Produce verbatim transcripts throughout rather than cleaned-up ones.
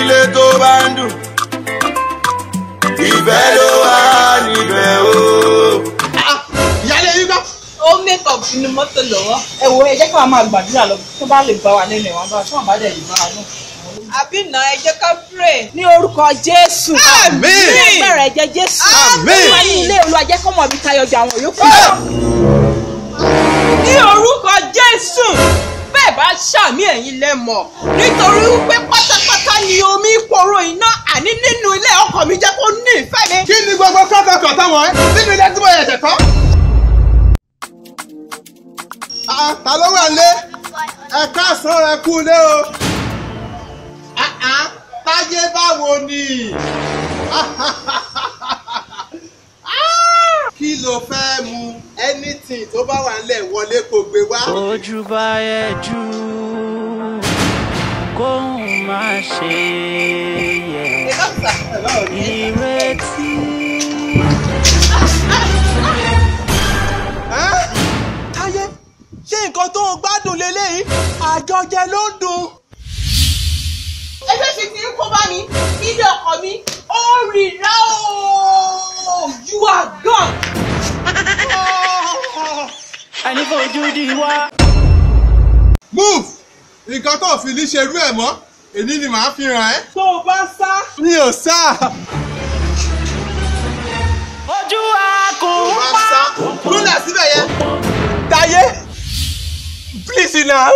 ilé tó bá ń dùn ìfẹ́ ló wà níbẹ̀ o. ìyáálé yín kọ́. ó makeup nínú mọ́tò lọ́wọ́. ẹ wo ẹ jẹ́ ká máa gbàdúrà lọ tó bá lè bá wa nínú ìwọ̀n bá tó wọn bá dẹ̀ lè bá wa náà. àbí nà ẹ jẹ́ ká pray. ní orúkọ Jésù. àmín. ní agbára ẹ̀jẹ̀ Jésù. àmín. olúwa ní ilé Olúwa jẹ́ kọ́mọ mi tayọ ju àwọn yòókù. ní orúkọ Jésù. bẹ́ẹ̀ bá ṣàmì ẹ̀yin lẹ́mọ̀ nítorí wípé pátápátá ni omi ìpòrò iná àní nínú ilé ọkọ mi jẹ́ kó ní ìfẹ́ mi. kí ni gbogbo kọ́kọ́kọ́ táwọn ẹ nínú ilé tí mo yẹ̀ tẹ̀kọ́. ta ló wà lé ẹ káàsán ẹ kú lé o. Táyé báwo ni. kí ló fẹ́ mu anything tó bá wà nílẹ̀ wọlé kó gbé wá. ojú bá yẹ jù kóhùn má ṣe yẹ ìrètí. Táyé ṣé nǹkan tó ń gbádùn lélẹ́yìí àjọjẹ ló ń dùn. ẹgbẹ́ ṣe ti ń kó bá mi ilé ọkọ mi ó rìnrà ooo you are gone. ẹni fojú di wá. move nǹkan tó fi ní ṣerú ẹ̀ mọ́ èyí ni màá fi hàn ẹ́. tó o bá sá. mi ò sá. ojú àkùn má pa. sá kúnlẹ̀ síbẹ̀ yẹn. Táyé please now.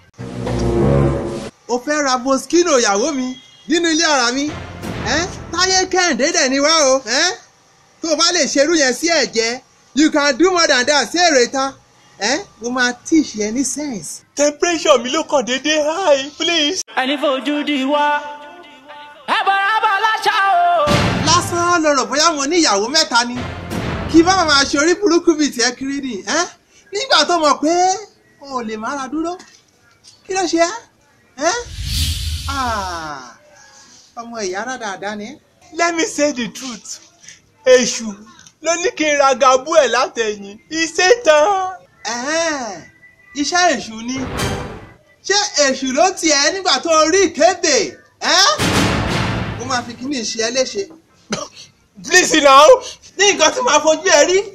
o fẹ́ ra Moschino ìyàwó mi nínú ilé ara mi. Táyé Kẹ́hìndé dẹ̀ ni wá o. tó o bá lè ṣerú yẹn sí ẹ̀jẹ̀ you can do more than that sí èrè ta. mo máa teach yẹn ní sense. temperature mi ló kàn déédéé high please. ẹni fojú di wá. ẹ bọ̀rọ̀ bọ̀ láṣà o. lásán ló rò bóyá mo ní ìyàwó mẹ́ta ni kí bá máa ṣe orí burúkú bíi tiẹ̀ kiri ni nígbà tó mọ̀ pé o ò lè mára dúró kí ló ṣe ẹ́ ọmọ ìyá dáadáa ni. let me say the truth èṣù ló ní kí n ra gabú ẹ̀ látẹ̀yìn iṣẹ́ tán. iṣẹ́ èṣù ni ṣé èṣù ló tiẹ̀ nígbà tó rí ìkéde mo máa fi kíní ṣe ẹ léṣe. please now ní nǹkan tí màá fojú ẹ rí.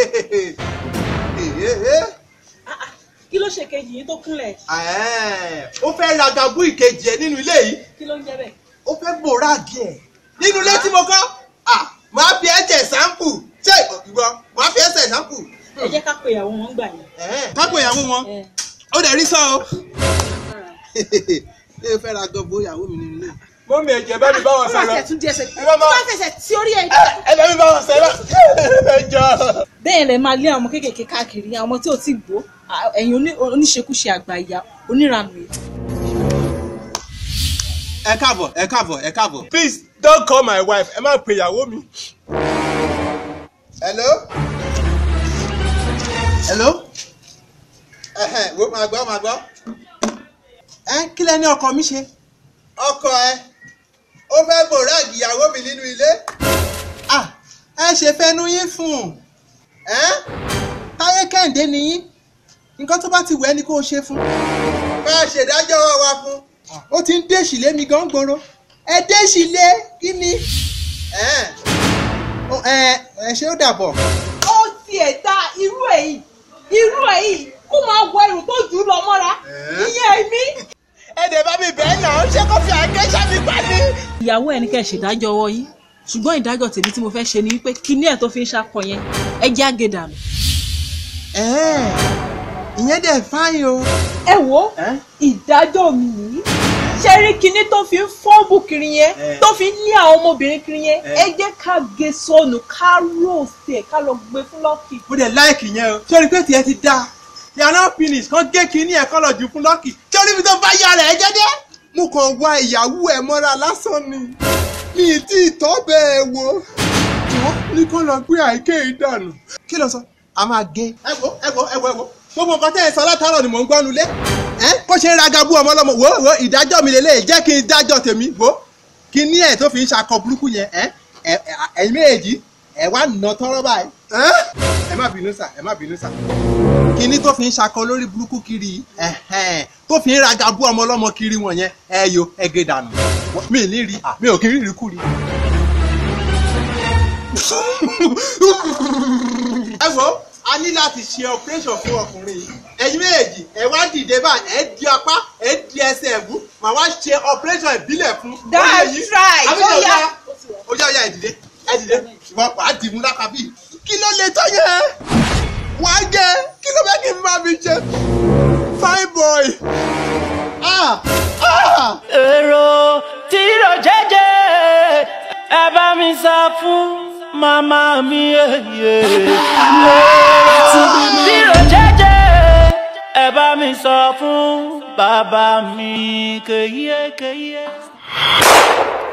kí ló ṣe kejì yìí tó kúnlẹ̀. ó fẹ́ ra gabú ìkejì ẹ nínú ilé yìí. kí ló ń jẹ́ bẹ́ẹ̀. ó fẹ́ bòrágì ẹ̀ nínú ilé tí mo kọ́. máa fi ẹ̀jẹ̀ sáǹpù ṣé ìgbọ́ máa fi ẹ̀sẹ̀ sáǹpù. ẹ jẹ́ ká pe ìyàwó wọn gbà yẹn. ká pe ìyàwó wọn ó dẹ̀ rí sọ o. ẹ fẹ́ ra gọ́bù ìyàwó mi nínú ilé. mọ́mí ẹ̀jẹ̀ bá mi bá wọn sọ lọ. ẹ bá fẹsẹ̀ tí orí ẹ̀. ẹ bá mi bá wọn sọ lọ. ẹ jọ. bẹ́ẹ̀ lẹ máa lé àwọn ọmọ kéékèèké káàkiri àwọn ọmọ tí ò tí gbó ẹ̀yin oníṣekúṣe àgbà ìyá oníranù yìí. ẹ káàbọ̀ ẹ káàbọ̀ ẹ káàbọ̀. please don't call my wife ẹ má pe ìyàwó mi. hello. hello. ẹhẹn wo máa gbọ́ máa gbọ́. ẹ kí lẹ ní ọkọ mi ṣe. ọkọ ẹ ó fẹ́ bòrágì ìyàwó mi nínú ilé. ah ẹ ṣe fẹnu yín fún un. Táyé Kẹ́hìndé ni yín nǹkan tó bá ti wẹ̀ ni kó o ṣe fún. bá a ṣèdájọ́ wa fún. ó ti ń dèṣì lé mi gan gbòòrò. ẹ dèṣì lé kí ni. ẹ ẹ ṣé ó dàbọ̀. ó tiẹ̀ ta irú èyí irú èyí kó máa wọ ẹrù tó jù ú lọ mọ́ra ìyẹn mi. ẹ dẹ̀ bá mi bẹ́ẹ̀ náà ṣé kó fi àgẹ́sà mi pa ni. ìyàwó ẹ ní kẹ́ ẹ ṣèdájọ́ ọwọ́ yín ṣùgbọ́n ìdájọ́ tèmi tí mo fẹ́ ṣe ni wípé kíní ẹ̀ tó fi ń ṣakọ yẹn ẹ jẹ́ àgèdànù. ìyẹn dẹ̀ fáyìn o. ẹ wo ìdájọ́ mi nìyí ṣe rí kíní tó fi ń fọ́ọ̀bù kiri yẹn tó fi ń ní àwọn ọmọbìnrin kiri yẹn ẹ jẹ́ ká gé sọnù ká róòsì ẹ̀ ká lọ gbé fún Lọ́kì. mo dẹ̀ láìkì yẹn o sórí pé tiẹ̀ ti dáa yàrá finish kan gé kíní ẹ̀ kọ́ lọ jù fún Lọ́kì sórí mi tó bá yà rẹ̀ jẹ́jẹ́. mo kàn wá ìyàwó ẹ̀ mọ́ra lásán ni mi ì tí ì tọ́ bẹ́ẹ̀ wo jọ ní kó lọ gbé àìké ìdànù. kí ló sọ a máa gé. ẹ wo ẹ wo ẹ wo ẹ wo gbogbo nǹkan tẹ́ ẹ sọ látàárọ̀ ni mò ń gbọ́nu lé. ẹ kó ṣe ń ra gabu ọmọ ọlọ́mọ wo wo ìdájọ́ mi lélẹ̀ jẹ́ kí n dájọ́ tèmi wo kí ní ẹ̀ tó fi ń ṣakọ burúkú yẹn ẹ ẹ ẹ̀yin méjèèjì ẹ wá nà tọ́rọ́ báyìí. ẹ má bínú sà ẹ má bínú sà. kí ní tó fi ń ṣakọ lórí burúkú kiri tó fi ń ra gabu ọmọ ọlọ́mọ kiri wọ̀nyẹn ẹ yo ẹ gé dànù. mi ní rí mi ò kí rí rí kú rí. ẹ wo a ní láti ṣe operation fún ọkùnrin yìí ẹ̀yin méjèèjì ẹ wá dìde báyìí ẹ di apá ẹ di ẹsẹ̀ ẹ̀gún màá wá ṣe operation ìbílẹ̀ fún. that's right ó yá ó yá ó yá ẹ dìde ẹ dìde ìwọ wàá dìmú lákàbí kí ló lè tọ́ yẹn wàá jẹ kí ló fẹ́ kí n bá mi jẹ fine boy. ah ah. èrò tìrò jẹ́jẹ́ ẹ bá mi sọ fún màmá mi èyí. tìrò jẹ́jẹ́ ẹ bá mi sọ fún bàbá mi kéyé kéyé.